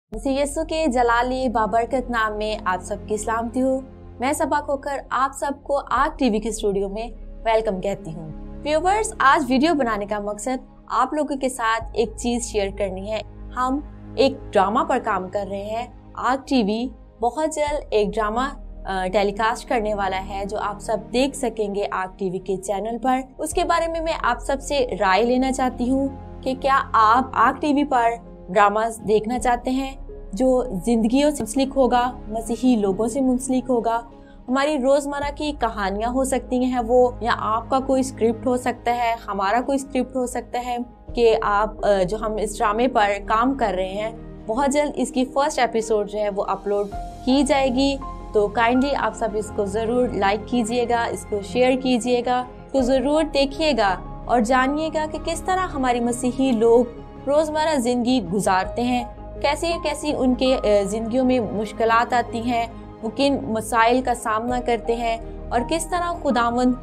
मसीह यीशु के जलाली बाबरकत नाम में आप सबकी सलामती हूँ। मैं सबा खोकर आप सबको आग टीवी के स्टूडियो में वेलकम कहती हूँ। व्यूअर्स, आज वीडियो बनाने का मकसद आप लोगों के साथ एक चीज शेयर करनी है। हम एक ड्रामा पर काम कर रहे हैं। आग टीवी बहुत जल्द एक ड्रामा टेलीकास्ट करने वाला है जो आप सब देख सकेंगे आग टीवी के चैनल पर। उसके बारे में मैं आप सबसे राय लेना चाहती हूँ कि क्या आप आग टीवी पर ड्रामा देखना चाहते हैं जो जिंदगियों से मुंसलिक होगा, मसीही लोगों से मुंसलिक होगा, हमारी रोजमर्रा की कहानियां हो सकती हैं वो, या आपका कोई स्क्रिप्ट हो सकता है, हमारा कोई स्क्रिप्ट हो सकता है कि आप जो हम इस ड्रामे पर काम कर रहे हैं बहुत जल्द इसकी फर्स्ट एपिसोड जो है वो अपलोड की जाएगी। तो काइंडली आप सब इसको जरूर लाइक कीजिएगा, इसको शेयर कीजिएगा, तो जरूर देखिएगा और जानिएगा कि किस तरह हमारी मसीही लोग रोजमर्रा जिंदगी गुजारते हैं, कैसी कैसी उनके जिंदगियों में मुश्किलात आती हैं, वो किन मसाइल का सामना करते हैं और किस तरह खुदावंद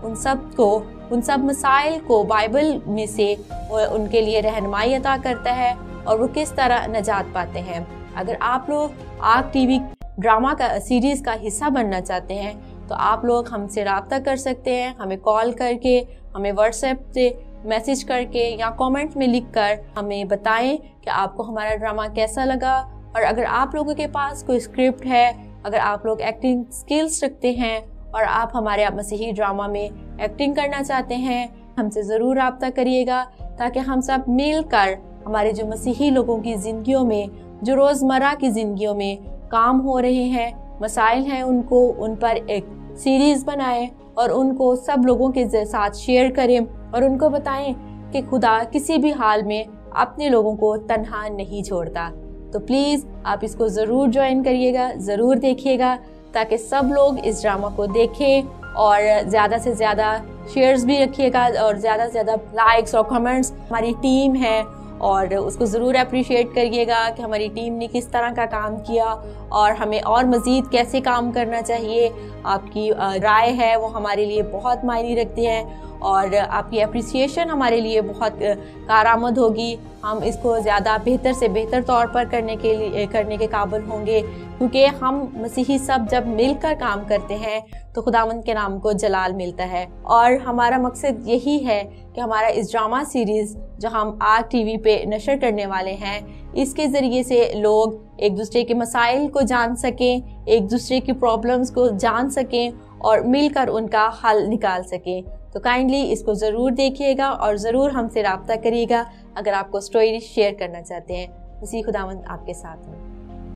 उन सब मसाइल को बाइबल में से उनके लिए रहनुमाई अता करता है और वो किस तरह नजात पाते हैं। अगर आप लोग आग टीवी ड्रामा का सीरीज का हिस्सा बनना चाहते हैं तो आप लोग हमसे राब्ता कर सकते हैं, हमें कॉल करके, हमें व्हाट्सएप से मैसेज करके या कमेंट में लिखकर हमें बताएं कि आपको हमारा ड्रामा कैसा लगा। और अगर आप लोगों के पास कोई स्क्रिप्ट है, अगर आप लोग एक्टिंग स्किल्स रखते हैं और आप हमारे मसीही ड्रामा में एक्टिंग करना चाहते हैं, हमसे ज़रूर राब्ता करिएगा ताकि हम सब मिलकर हमारे जो मसीही लोगों की ज़िंदगियों में, जो रोज़मर्रा की ज़िंदगियों में काम हो रहे हैं, मसाइल हैं, उन पर एक सीरीज़ बनाएं और उनको सब लोगों के साथ शेयर करें और उनको बताएं कि खुदा किसी भी हाल में अपने लोगों को तन्हा नहीं छोड़ता। तो प्लीज़ आप इसको ज़रूर ज्वाइन करिएगा, ज़रूर देखिएगा ताकि सब लोग इस ड्रामा को देखें और ज़्यादा से ज़्यादा शेयर्स भी रखिएगा और ज़्यादा से ज़्यादा लाइक्स और कमेंट्स। हमारी टीम है और उसको ज़रूर अप्रिशिएट करिएगा कि हमारी टीम ने किस तरह का काम किया और हमें और मज़ीद कैसे काम करना चाहिए। आपकी राय है वो हमारे लिए बहुत मायने रखती है और आपकी अप्रिसिएशन हमारे लिए बहुत कारआमद होगी। हम इसको ज़्यादा बेहतर से बेहतर तौर पर करने के काबिल होंगे, क्योंकि हम मसीही सब जब मिलकर काम करते हैं तो खुदावंद के नाम को जलाल मिलता है। और हमारा मकसद यही है कि हमारा इस ड्रामा सीरीज़ जो हम आग टीवी पे नशर करने वाले हैं, इसके ज़रिए से लोग एक दूसरे के मसाइल को जान सकें, एक दूसरे की प्रॉब्लम्स को जान सकें और मिलकर उनका हल निकाल सकें। तो काइंडली इसको ज़रूर देखिएगा और ज़रूर हमसे राब्ता करिएगा अगर आपको स्टोरी शेयर करना चाहते हैं। मसीह खुदावंद आपके साथ हैं।